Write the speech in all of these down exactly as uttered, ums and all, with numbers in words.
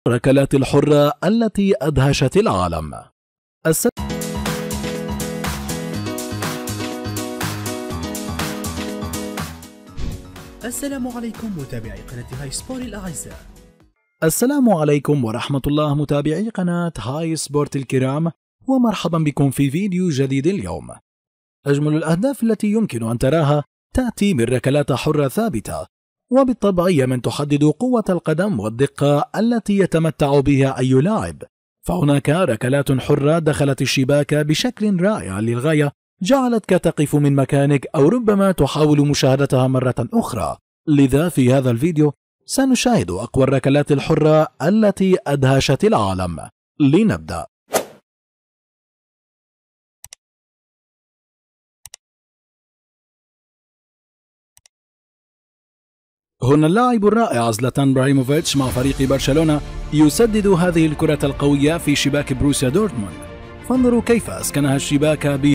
الركلات الحرة التي أدهشت العالم. الس... السلام عليكم متابعي قناة هاي سبورت الأعزاء. السلام عليكم ورحمة الله متابعي قناة هاي سبورت الكرام، ومرحبا بكم في فيديو جديد اليوم. أجمل الأهداف التي يمكن أن تراها تأتي من ركلات حرة ثابتة، وبالطبع هي من تحدد قوة القدم والدقة التي يتمتع بها أي لاعب. فهناك ركلات حرة دخلت الشباك بشكل رائع للغاية، جعلتك تقف من مكانك أو ربما تحاول مشاهدتها مرة أخرى. لذا في هذا الفيديو سنشاهد أقوى الركلات الحرة التي أدهشت العالم. لنبدأ. هنا اللاعب الرائع زلاتان إبراهيموفيتش مع فريق برشلونة يسدد هذه الكرة القوية في شباك بروسيا دورتموند. فانظروا كيف أسكنها الشباك ب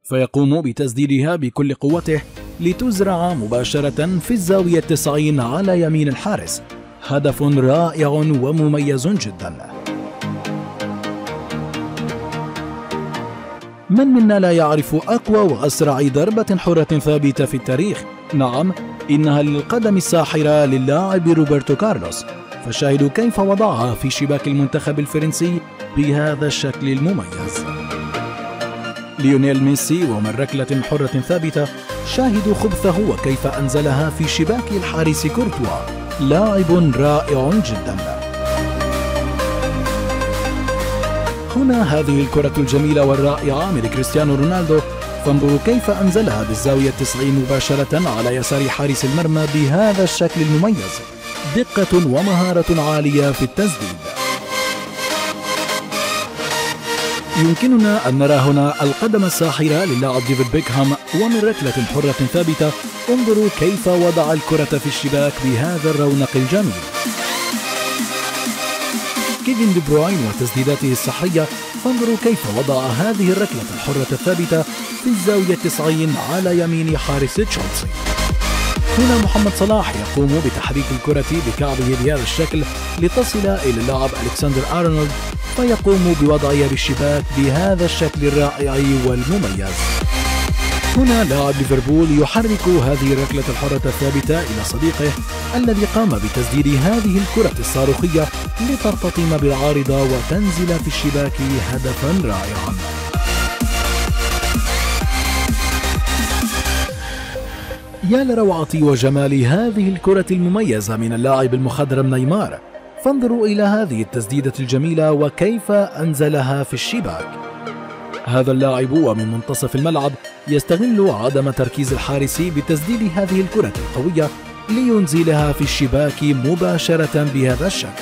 فيقوم بتسديدها بكل قوته لتزرع مباشرة في الزاوية التسعين على يمين الحارس. هدف رائع ومميز جدا. من منا لا يعرف أقوى وأسرع ضربة حرة ثابتة في التاريخ؟ نعم، إنها للقدم الساحرة للاعب روبرتو كارلوس، فشاهدوا كيف وضعها في شباك المنتخب الفرنسي بهذا الشكل المميز. ليونيل ميسي ومن ركلة حرة ثابتة، شاهدوا خبثه وكيف أنزلها في شباك الحارس كورتوا، لاعب رائع جدا. هنا هذه الكرة الجميلة والرائعة من كريستيانو رونالدو، فانظروا كيف أنزلها بالزاوية التسعين مباشرة على يسار حارس المرمى بهذا الشكل المميز. دقة ومهارة عالية في التسديد. يمكننا أن نرى هنا القدم الساحرة للاعب ديفيد بيكهام، ومن ركلة حرة ثابتة انظروا كيف وضع الكرة في الشباك بهذا الرونق الجميل. كيفن دي بروين وتسديداته السحرية، فانظروا كيف وضع هذه الركلة الحرة الثابتة في الزاوية التسعين على يمين حارس تشيلسي. هنا محمد صلاح يقوم بتحريك الكرة بكعبه بهذا الشكل لتصل إلى اللاعب ألكسندر أرنولد، فيقوم بوضعها بالشباك بهذا الشكل الرائع والمميز. هنا لاعب ليفربول يحرك هذه الركلة الحرة الثابتة إلى صديقه الذي قام بتسديد هذه الكرة الصاروخية لترتطم بالعارضة وتنزل في الشباك هدفا رائعا. يا لروعة وجمال هذه الكرة المميزة من اللاعب المخضرم نيمار، فانظروا إلى هذه التسديدة الجميلة وكيف أنزلها في الشباك. هذا اللاعب ومن منتصف الملعب يستغل عدم تركيز الحارس بتسديد هذه الكرة القوية لينزلها في الشباك مباشرة بهذا الشكل.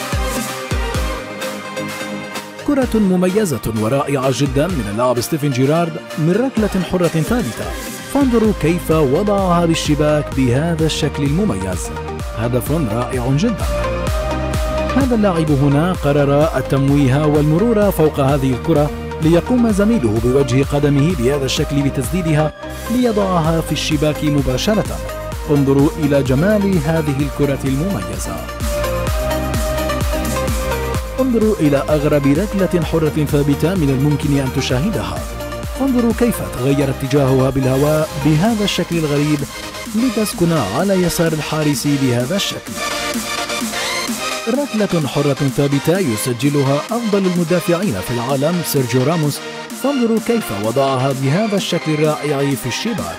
كرة مميزة ورائعة جدا من اللاعب ستيفن جيرارد من ركلة حرة ثابتة، فانظروا كيف وضعها بالشباك بهذا الشكل المميز. هدف رائع جدا. هذا اللاعب هنا قرر التمويه والمرور فوق هذه الكرة ليقوم زميله بوجه قدمه بهذا الشكل بتسديدها ليضعها في الشباك مباشرة. انظروا إلى جمال هذه الكرة المميزة. انظروا إلى أغرب ركلة حرة ثابتة من الممكن أن تشاهدها. انظروا كيف تغير اتجاهها بالهواء بهذا الشكل الغريب لتسكن على يسار الحارس بهذا الشكل. ركلة حرة ثابتة يسجلها أفضل المدافعين في العالم سيرجيو راموس، فانظروا كيف وضعها بهذا الشكل الرائع في الشباك.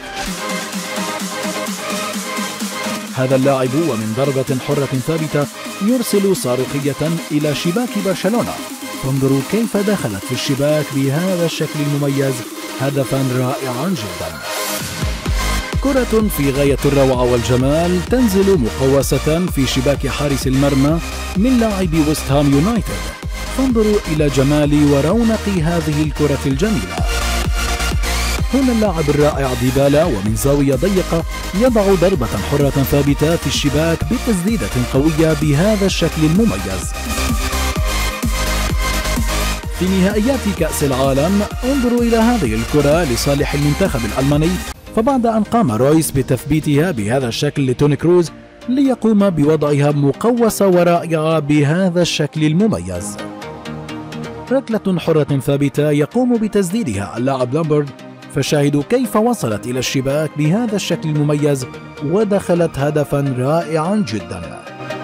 هذا اللاعب ومن ضربة حرة ثابتة يرسل صاروخية إلى شباك برشلونة، فانظروا كيف دخلت في الشباك بهذا الشكل المميز. هدفا رائعا جدا. كرة في غاية الروعة والجمال تنزل مقوسة في شباك حارس المرمى من لاعب ويست هام يونايتد، فانظروا إلى جمال ورونق هذه الكرة الجميلة. هنا اللاعب الرائع ديبالا ومن زاوية ضيقة يضع ضربة حرة ثابتة في الشباك بتسديدة قوية بهذا الشكل المميز. في نهائيات كأس العالم انظروا إلى هذه الكرة لصالح المنتخب الألماني، فبعد أن قام رويس بتثبيتها بهذا الشكل لتوني كروز ليقوم بوضعها مقوسة ورائعة بهذا الشكل المميز. ركلة حرة ثابتة يقوم بتسديدها اللاعب لامبرد، فشاهدوا كيف وصلت إلى الشباك بهذا الشكل المميز ودخلت هدفا رائعا جدا.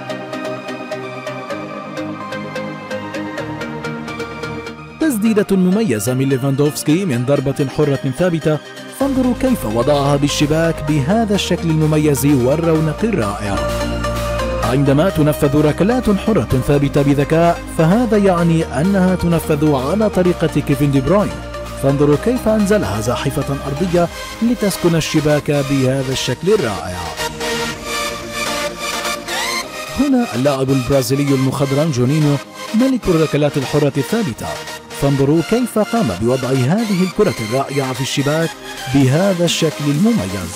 تسديدة مميزة من ليفاندوفسكي من ضربة حرة ثابتة، فانظروا كيف وضعها بالشباك بهذا الشكل المميز والرونق الرائع. عندما تنفذ ركلات حرة ثابتة بذكاء فهذا يعني أنها تنفذ على طريقة كيفن دي بروين، فانظروا كيف أنزلها زاحفة أرضية لتسكن الشباك بهذا الشكل الرائع. هنا اللاعب البرازيلي المخضرم جونينيو ملك الركلات الحرة الثابتة، فانظروا كيف قام بوضع هذه الكرة الرائعة في الشباك بهذا الشكل المميز.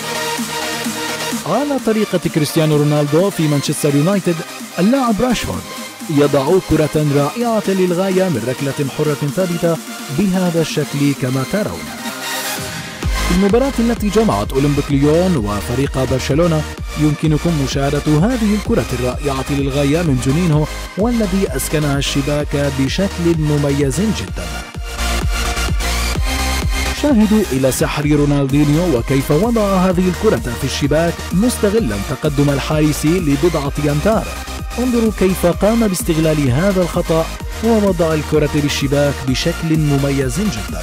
على طريقة كريستيانو رونالدو في مانشستر يونايتد، اللاعب راشفورد يضع كرة رائعة للغاية من ركلة حرة ثابتة بهذا الشكل كما ترون. في المباراة التي جمعت أولمبيك ليون وفريق برشلونة يمكنكم مشاهدة هذه الكرة الرائعة للغاية من جونينهو، والذي أسكنها الشباك بشكل مميز جدا. شاهدوا إلى سحر رونالدينيو وكيف وضع هذه الكرة في الشباك مستغلا تقدم الحارس لبضعة أمتار. انظروا كيف قام باستغلال هذا الخطأ ووضع الكرة بالشباك بشكل مميز جدا.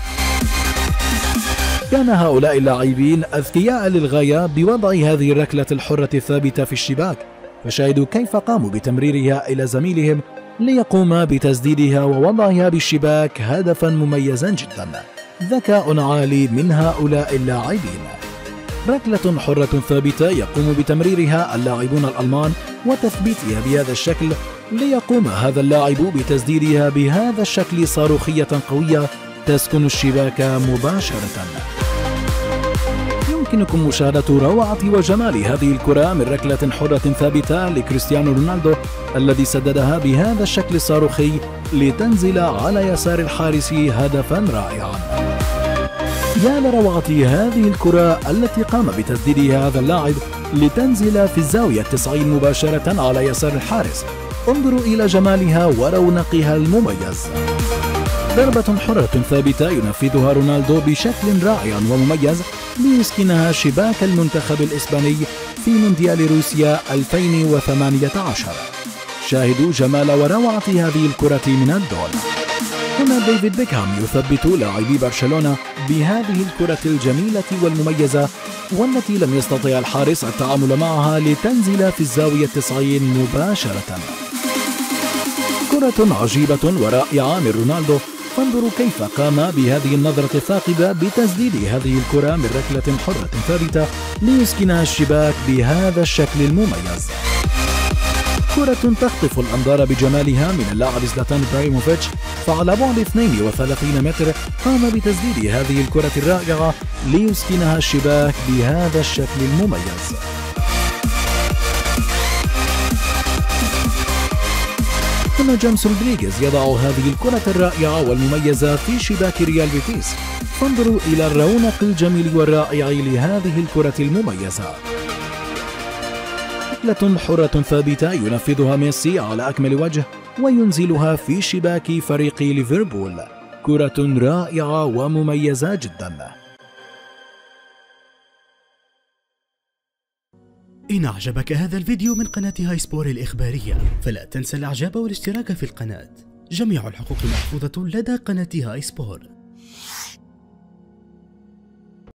كان هؤلاء اللاعبين أذكياء للغاية بوضع هذه الركلة الحرة الثابتة في الشباك، فشاهدوا كيف قاموا بتمريرها إلى زميلهم ليقوم بتسديدها ووضعها بالشباك هدفا مميزا جدا. ذكاء عالي من هؤلاء اللاعبين. ركلة حرة ثابتة يقوم بتمريرها اللاعبون الألمان وتثبيتها بهذا الشكل ليقوم هذا اللاعب بتسديدها بهذا الشكل صاروخية قوية تسكن الشباك مباشرة. يمكنكم مشاهدة روعة وجمال هذه الكرة من ركلة حرة ثابتة لكريستيانو رونالدو الذي سددها بهذا الشكل الصاروخي لتنزل على يسار الحارس هدفا رائعا. يا لروعة هذه الكرة التي قام بتسديدها هذا اللاعب لتنزل في الزاوية التسعين مباشرة على يسار الحارس. انظروا إلى جمالها ورونقها المميز. ضربة حرة ثابتة ينفذها رونالدو بشكل رائع ومميز ليسكنها شباك المنتخب الإسباني في مونديال روسيا ألفين وثمانية عشر. شاهدوا جمال وروعة هذه الكرة من الدون. هنا ديفيد بيكهام يثبت لاعبي برشلونة بهذه الكرة الجميلة والمميزة والتي لم يستطع الحارس التعامل معها لتنزل في الزاوية التسعين مباشرة. كرة عجيبة ورائعة من رونالدو. فانظروا كيف قام بهذه النظرة الثاقبة بتسديد هذه الكرة من ركلة حرة ثابتة ليسكنها الشباك بهذا الشكل المميز. كرة تخطف الأنظار بجمالها من اللاعب زلاتان إبراهيموفيتش، فعلى بعد اثنين وثلاثين متر قام بتسديد هذه الكرة الرائعة ليسكنها الشباك بهذا الشكل المميز. هنا جيمس رودريغيز يضع هذه الكرة الرائعة والمميزة في شباك ريال بيتيس. فانظروا إلى الرونق الجميل والرائع لهذه الكرة المميزة. ركلة حرة ثابتة ينفذها ميسي على أكمل وجه وينزلها في شباك فريق ليفربول. كرة رائعة ومميزة جدا. إن أعجبك هذا الفيديو من قناة هاي سبور الإخبارية فلا تنسى الإعجاب والاشتراك في القناة. جميع الحقوق محفوظة لدى قناة هاي سبور.